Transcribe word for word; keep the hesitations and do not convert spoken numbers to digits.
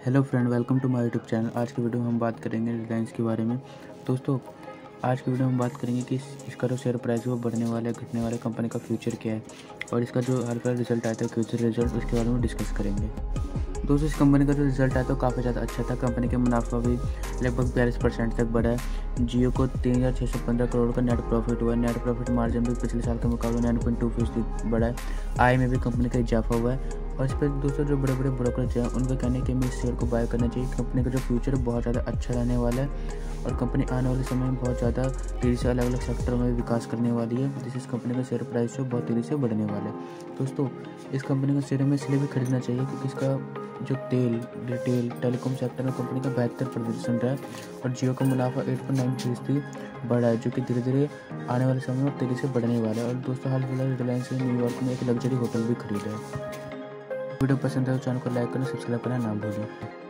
Hello friend, welcome to my YouTube channel. आज की video में हम बात करेंगे रिलायंस के बारे में। दोस्तों, आज की वीडियो में हम बात करेंगे कि इसका जो शेयर प्राइस है वो बढ़ने वाला है, घटने वाला है, कंपनी का फ्यूचर क्या है और इसका जो हर बार रिजल्ट आया था फ्यूचर रिजल्ट, उसके बारे में डिस्कस करेंगे। दोस्तों, इस कंपनी का जो रिजल्ट आया था वो काफ़ी ज़्यादा अच्छा था। कंपनी का मुनाफा भी लगभग बयालीस परसेंट तक बढ़ा है। जियो को तीन हज़ार छः सौ पंद्रह करोड़ का नेट प्रॉफिट हुआ है। नेट प्रॉफिट मार्जिन भी पिछले साल के मुकाबले नाइन पॉइंट टू फीसदी बढ़ा है। आय में भी कंपनी का इजाफा हुआ है। और इस पर दोस्तों जो बड़े बड़े ब्रोकरेज हैं उनका कहना है कि हमें इस शेयर को बाय करना चाहिए। कंपनी का जो फ्यूचर है बहुत ज़्यादा अच्छा रहने वाला है और कंपनी आने वाले समय में बहुत ज़्यादा तेज़ी से अलग अलग सेक्टरों में विकास करने वाली है, जिससे इस कंपनी का शेयर प्राइस जो बहुत तेज़ी से बढ़ने वाला है। दोस्तों, इस कंपनी का शेयर हमें इसलिए भी खरीदना चाहिए क्योंकि इसका जो तेल, रिटेल, टेलीकॉम सेक्टर में कंपनी का बेहतर प्रदर्शन रहा है और जियो का मुनाफा आठ पॉइंट नौ फीसदी बढ़ा है, जो कि धीरे धीरे आने वाले समय में तेज़ी से बढ़ने वाला है। और दोस्तों, हाल फिलहाल रिलायंस ने न्यूयॉर्क में एक लग्जरी होटल भी खरीदा है। वीडियो पसंद है तो चैनल को लाइक करना, सब्सक्राइब करना ना भूलें।